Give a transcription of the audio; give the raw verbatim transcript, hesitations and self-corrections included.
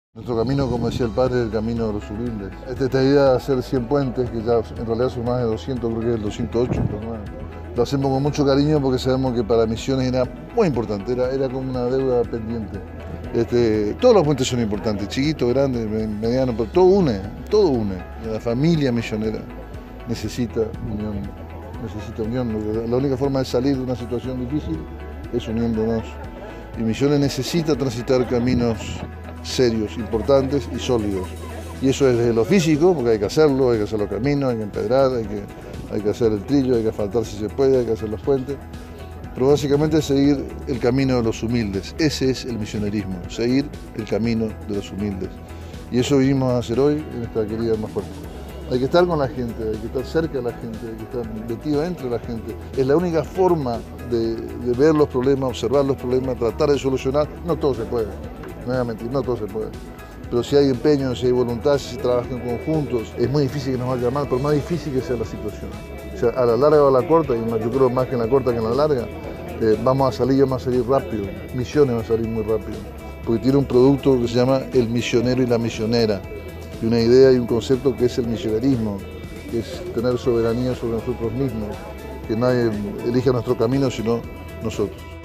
Nuestro camino, como decía el padre, es el camino de los humildes. Esta, esta idea de hacer cien puentes, que ya en realidad son más de doscientos, creo que es el doscientos ocho, pero bueno, lo hacemos con mucho cariño porque sabemos que para Misiones era muy importante, era, era como una deuda pendiente. Este, todos los puentes son importantes, chiquitos, grandes, medianos, pero todo une, todo une. La familia misionera necesita unión, necesita unión. La única forma de salir de una situación difícil es uniéndonos. Y Misiones necesita transitar caminos serios, importantes y sólidos. Y eso es desde lo físico, porque hay que hacerlo, hay que hacer los caminos, hay que empedrar, hay que, hay que hacer el trillo, hay que asfaltar si se puede, hay que hacer los puentes. Pero básicamente es seguir el camino de los humildes. Ese es el misionerismo, seguir el camino de los humildes. Y eso vinimos a hacer hoy en esta querida Alma Fuerte. Hay que estar con la gente, hay que estar cerca de la gente, hay que estar metido entre la gente. Es la única forma de, de ver los problemas, observar los problemas, tratar de solucionar. No todo se puede, no voy a mentir, no todo se puede. Pero si hay empeño, si hay voluntad, si se trabaja en conjuntos, es muy difícil que nos vaya mal, pero más difícil que sea la situación. O sea, a la larga o a la corta, y yo creo más que en la corta que en la larga, eh, vamos a salir, vamos a salir rápido. Misiones va a salir muy rápido, porque tiene un producto que se llama el misionero y la misionera, y una idea y un concepto que es el misionerismo, que es tener soberanía sobre nosotros mismos, que nadie elija nuestro camino sino nosotros.